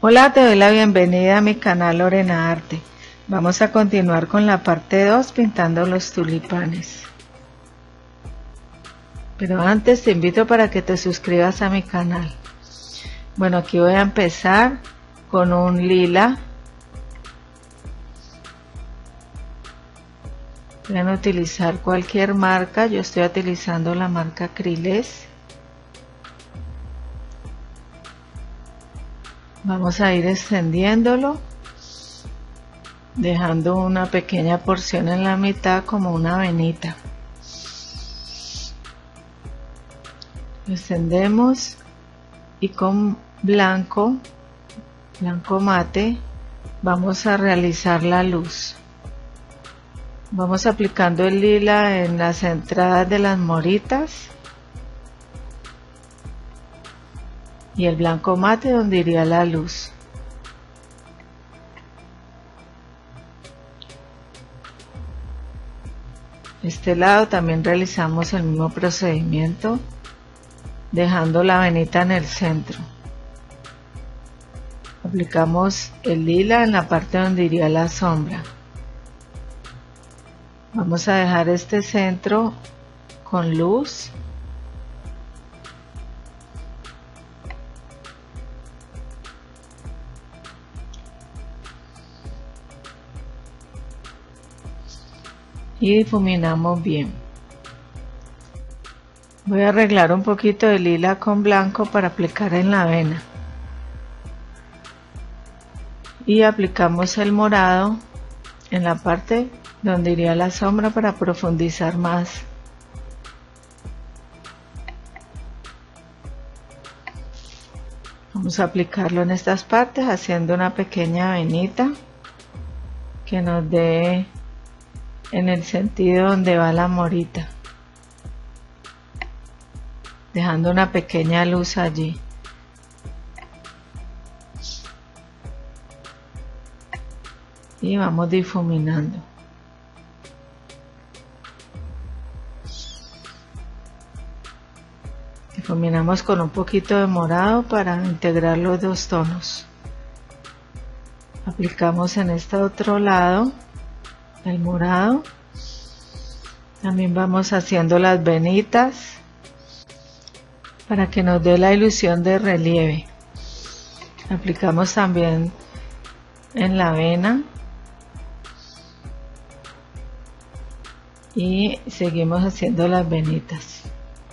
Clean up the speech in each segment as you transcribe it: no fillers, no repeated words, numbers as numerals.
Hola, te doy la bienvenida a mi canal Lorena Arte. Vamos a continuar con la parte 2 pintando los tulipanes. Pero antes te invito para que te suscribas a mi canal. Bueno, aquí voy a empezar con un lila. Pueden utilizar cualquier marca, yo estoy utilizando la marca Acryles. Vamos a ir extendiéndolo, dejando una pequeña porción en la mitad como una venita. Lo extendemos y con blanco mate, vamos a realizar la luz. Vamos aplicando el lila en las entradas de las moritas y el blanco mate donde iría la luz. Este lado también realizamos el mismo procedimiento, dejando la venita en el centro. Aplicamos el lila en la parte donde iría la sombra. Vamos a dejar este centro con luz. Y difuminamos bien. Voy a arreglar un poquito de lila con blanco para aplicar en la vena. Y aplicamos el morado en la parte donde iría la sombra para profundizar más. Vamos a aplicarlo en estas partes haciendo una pequeña venita que nos dé en el sentido donde va la morita, dejando una pequeña luz allí. Y vamos difuminando. Difuminamos con un poquito de morado para integrar los dos tonos. Aplicamos en este otro lado el morado. También vamos haciendo las venitas para que nos dé la ilusión de relieve. Aplicamos también en la vena y seguimos haciendo las venitas.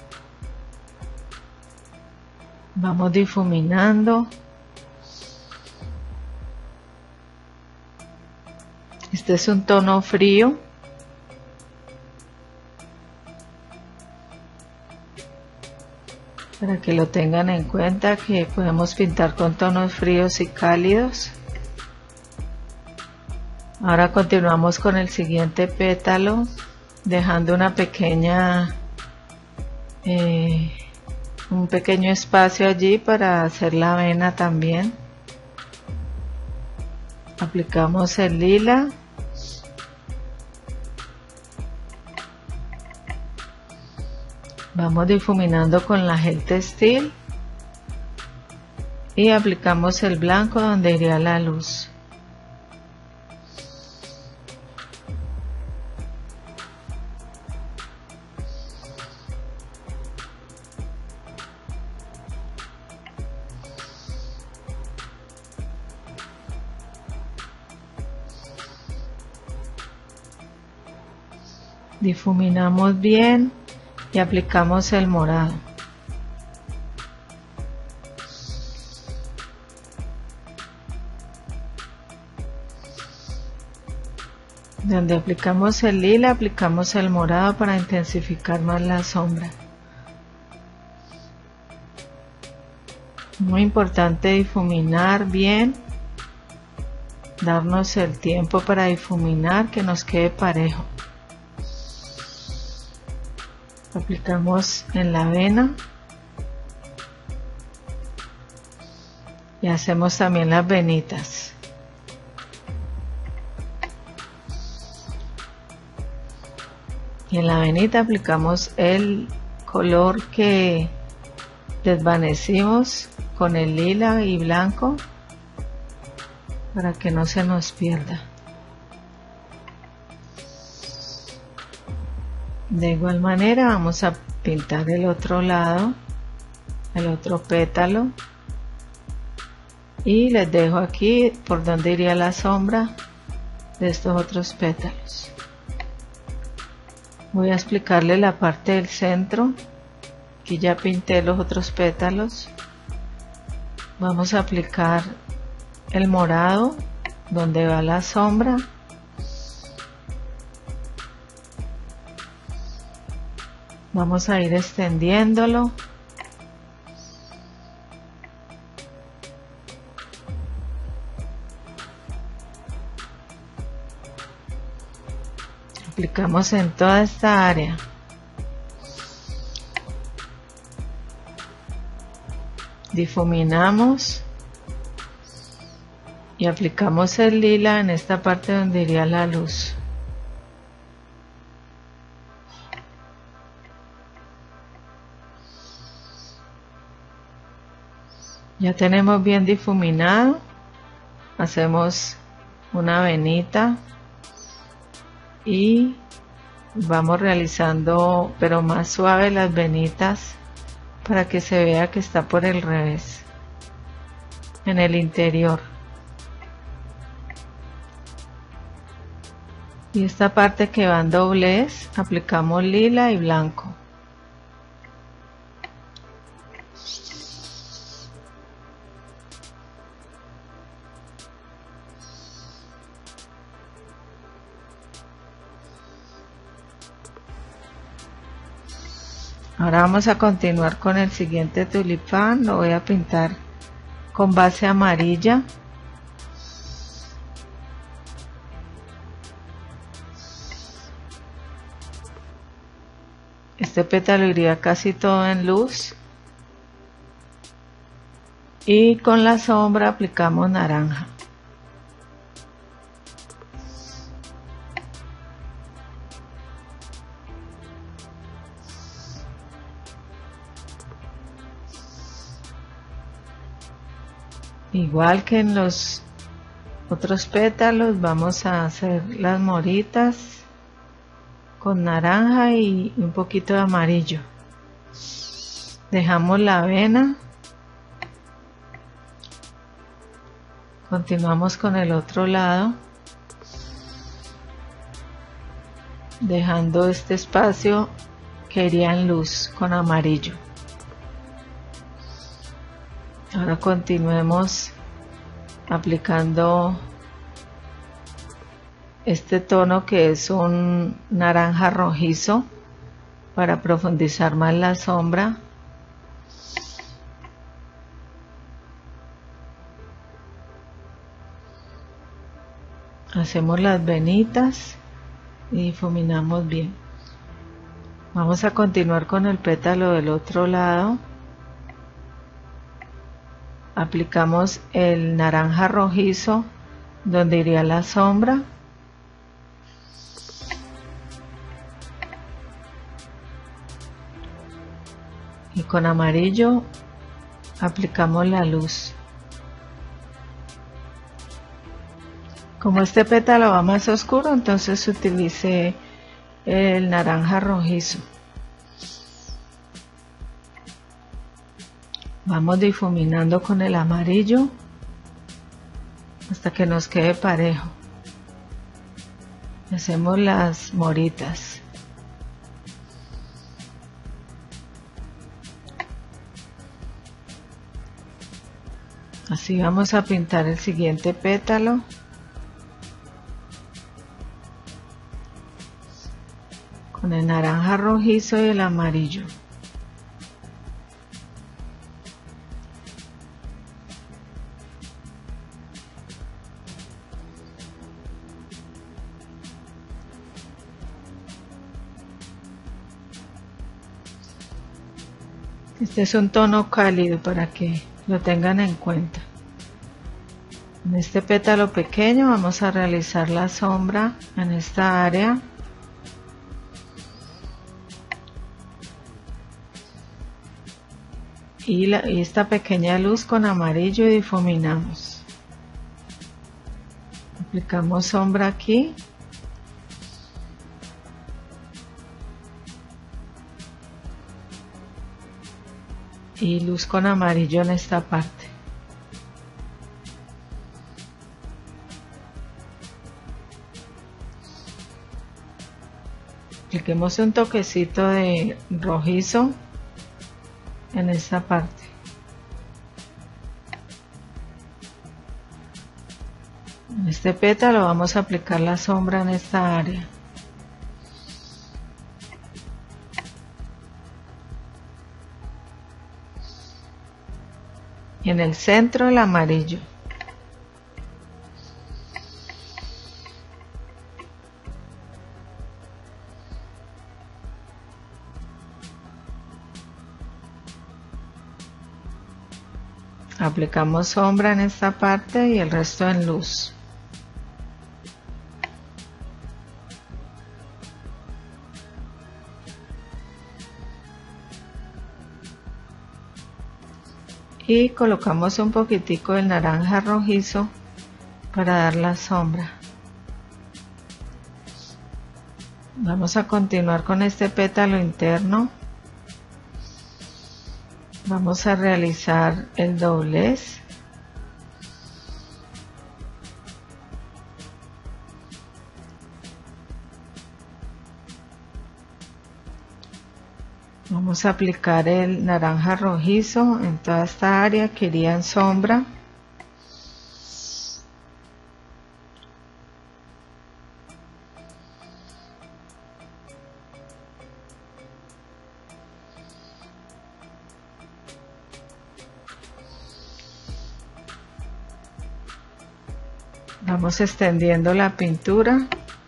Vamos difuminando. Este es un tono frío. Para que lo tengan en cuenta que podemos pintar con tonos fríos y cálidos. Ahora continuamos con el siguiente pétalo, dejando una pequeña un pequeño espacio allí para hacer la vena también. Aplicamos el lila vamos difuminando con la gel textil y aplicamos el blanco donde iría la luz. Difuminamos bien y aplicamos el morado. Donde aplicamos el lila, aplicamos el morado para intensificar más la sombra. Muy importante difuminar bien, darnos el tiempo para difuminar, que nos quede parejo. Aplicamos en la vena y hacemos también las venitas. Y en la venita aplicamos el color que desvanecimos con el lila y blanco para que no se nos pierda. De igual manera vamos a pintar el otro lado, el otro pétalo, y les dejo aquí por donde iría la sombra de estos otros pétalos. Voy a explicarle la parte del centro. Aquí ya pinté los otros pétalos. Vamos a aplicar el morado donde va la sombra. Vamos a ir extendiéndolo. Aplicamos en toda esta área. Difuminamos y aplicamos el lila en esta parte donde iría la luz. Ya tenemos bien difuminado. Hacemos una venita y vamos realizando, pero más suave, las venitas para que se vea que está por el revés en el interior. Y esta parte que va en doblez aplicamos lila y blanco. Ahora vamos a continuar con el siguiente tulipán. Lo voy a pintar con base amarilla. Este pétalo iría casi todo en luz. Y con la sombra aplicamos naranja. Igual que en los otros pétalos, vamos a hacer las moritas con naranja y un poquito de amarillo. Dejamos la vena. Continuamos con el otro lado, dejando este espacio que iría en luz con amarillo. Ahora continuemos aplicando este tono que es un naranja rojizo para profundizar más la sombra. Hacemos las venitas y difuminamos bien. Vamos a continuar con el pétalo del otro lado. Aplicamos el naranja rojizo donde iría la sombra. Y con amarillo aplicamos la luz. Como este pétalo va más oscuro, entonces utilicé el naranja rojizo. Vamos difuminando con el amarillo hasta que nos quede parejo. Hacemos las moritas. Así vamos a pintar el siguiente pétalo. Con el naranja rojizo y el amarillo. Este es un tono cálido para que lo tengan en cuenta. En este pétalo pequeño vamos a realizar la sombra en esta área. Y esta pequeña luz con amarillo y difuminamos. Aplicamos sombra aquí. Y luz con amarillo en esta parte. Apliquemos un toquecito de rojizo en esta parte. En este pétalo vamos a aplicar la sombra en esta área. Y en el centro el amarillo. Aplicamos sombra en esta parte y el resto en luz. Y colocamos un poquitico de naranja rojizo para dar la sombra. Vamos a continuar con este pétalo interno. Vamos a realizar el doblez. Vamos a aplicar el naranja rojizo en toda esta área que iría en sombra. Vamos extendiendo la pintura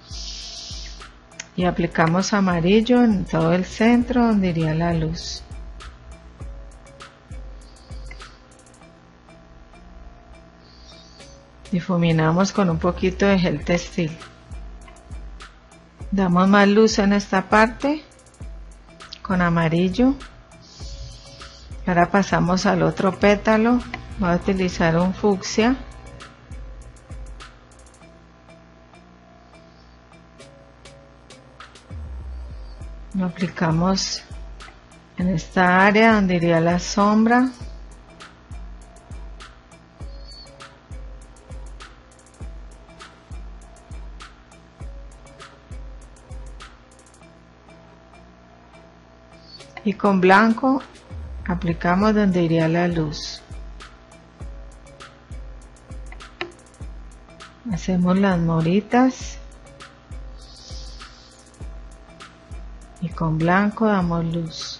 y aplicamos amarillo en todo el centro donde iría la luz. Difuminamos con un poquito de gel textil. Damos más luz en esta parte con amarillo. Ahora pasamos al otro pétalo. Voy a utilizar un fucsia. Lo aplicamos en esta área donde iría la sombra. Y con blanco aplicamos donde iría la luz. Hacemos las moritas. Y con blanco damos luz.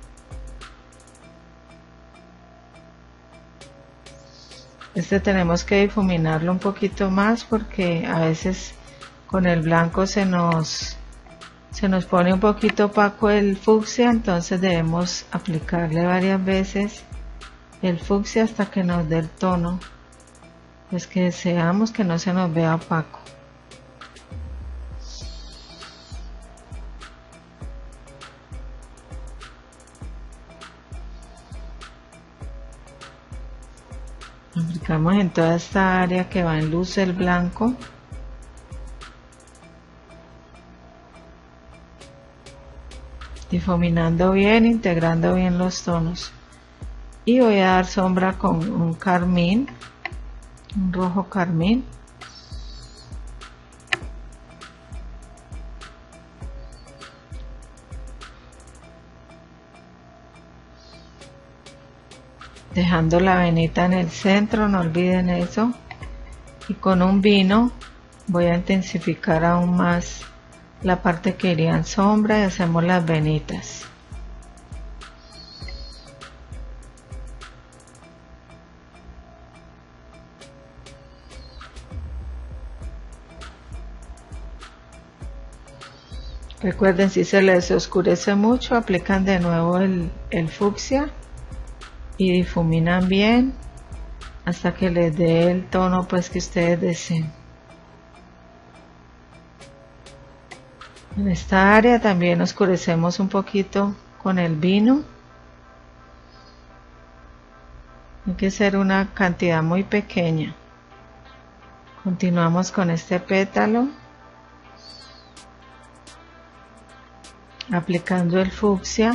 Este tenemos que difuminarlo un poquito más porque a veces con el blanco se nos pone un poquito opaco el fucsia, entonces debemos aplicarle varias veces el fucsia hasta que nos dé el tono, pues que deseamos que no se nos vea opaco. Aplicamos en toda esta área que va en luz el blanco. Difuminando bien, integrando bien los tonos. Y voy a dar sombra con un carmín, un rojo carmín. Dejando la venita en el centro, no olviden eso. Y con un vino voy a intensificar aún más la parte que iría en sombra y hacemos las venitas. Recuerden, si se les oscurece mucho, aplican de nuevo el fucsia y difuminan bien hasta que les dé el tono pues que ustedes deseen. En esta área también oscurecemos un poquito con el vino. Hay que ser una cantidad muy pequeña. Continuamos con este pétalo, aplicando el fucsia.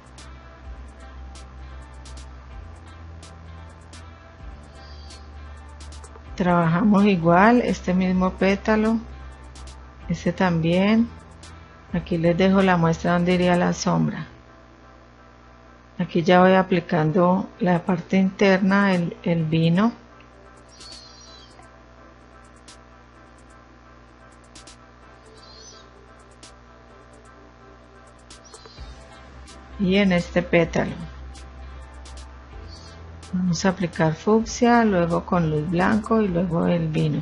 Trabajamos igual este mismo pétalo, este también. Aquí les dejo la muestra donde iría la sombra. Aquí ya voy aplicando la parte interna, el vino. Y en este pétalo vamos a aplicar fucsia, luego con luz blanco y luego el vino.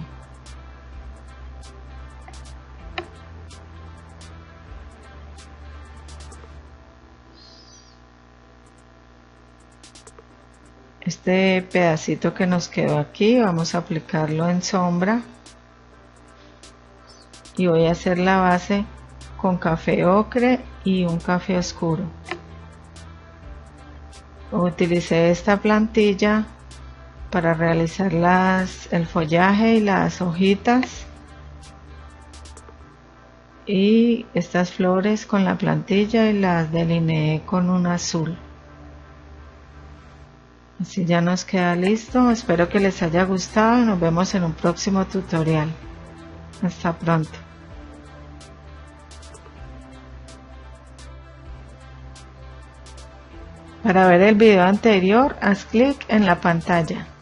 Este pedacito que nos quedó aquí vamos a aplicarlo en sombra y voy a hacer la base con café ocre y un café oscuro. Utilicé esta plantilla para realizar el follaje y las hojitas, y estas flores con la plantilla y las delineé con un azul. Así ya nos queda listo. Espero que les haya gustado y nos vemos en un próximo tutorial. Hasta pronto. Para ver el video anterior, haz clic en la pantalla.